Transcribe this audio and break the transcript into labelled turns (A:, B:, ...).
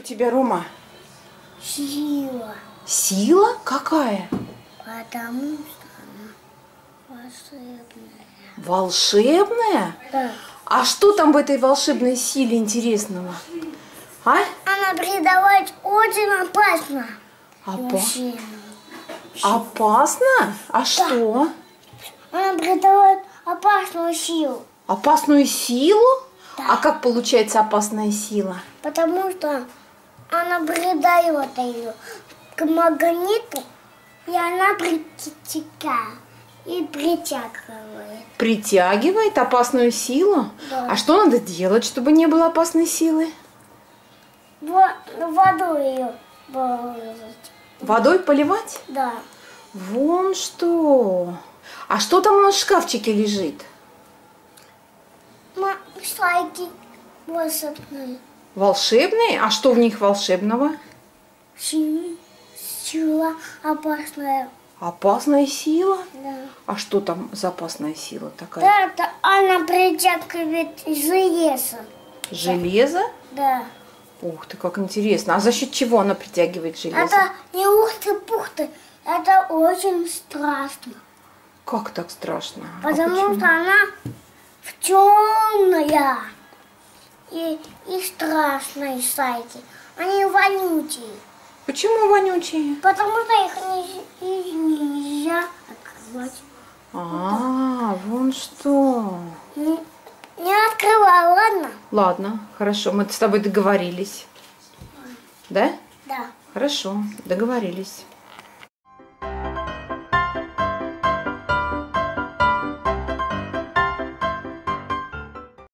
A: тебя, Рома?
B: Сила.
A: Сила? Какая?
B: Потому что она волшебная.
A: Волшебная?
B: Да.
A: А что там в этой волшебной силе интересного? А?
B: Она предавать очень опасно.
A: Опасно? Опасно? А что?
B: Она предавает опасную силу.
A: Опасную силу?
B: Да.
A: А как получается опасная сила?
B: Потому что она придает ее к магниту, и она притягивает. И притягивает.
A: Притягивает опасную силу?
B: Да.
A: А что надо делать, чтобы не было опасной силы?
B: Воду ее выложить.
A: Водой поливать?
B: Да.
A: Вон что. А что там у нас в шкафчике лежит?
B: Шайки волшебные.
A: Волшебные? А что в них волшебного?
B: Сила опасная.
A: Опасная сила?
B: Да.
A: А что там за опасная сила такая?
B: Да, это она притягивает железо.
A: Железо?
B: Да.
A: Ух ты, как интересно. А за счет чего она притягивает железо?
B: Это не ухты-пухты, это очень страшно.
A: Как так страшно?
B: Потому что она темная и страшные шайки. Они вонючие.
A: Почему вонючие?
B: Потому что их нельзя открывать.
A: Вон что.
B: Не открывай, ладно?
A: Ладно, хорошо, мы с тобой договорились. Да?
B: Да.
A: Хорошо, договорились.